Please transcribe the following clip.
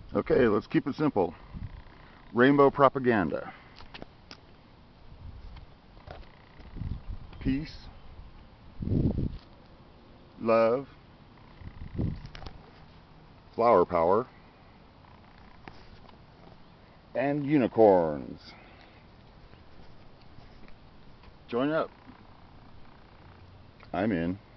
Okay, let's keep it simple. Rainbow propaganda. Peace, love, flower power, and unicorns. Join up. I'm in.